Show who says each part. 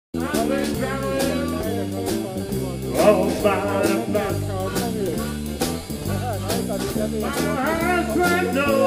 Speaker 1: I've been traveling all by the bus. My husband knows.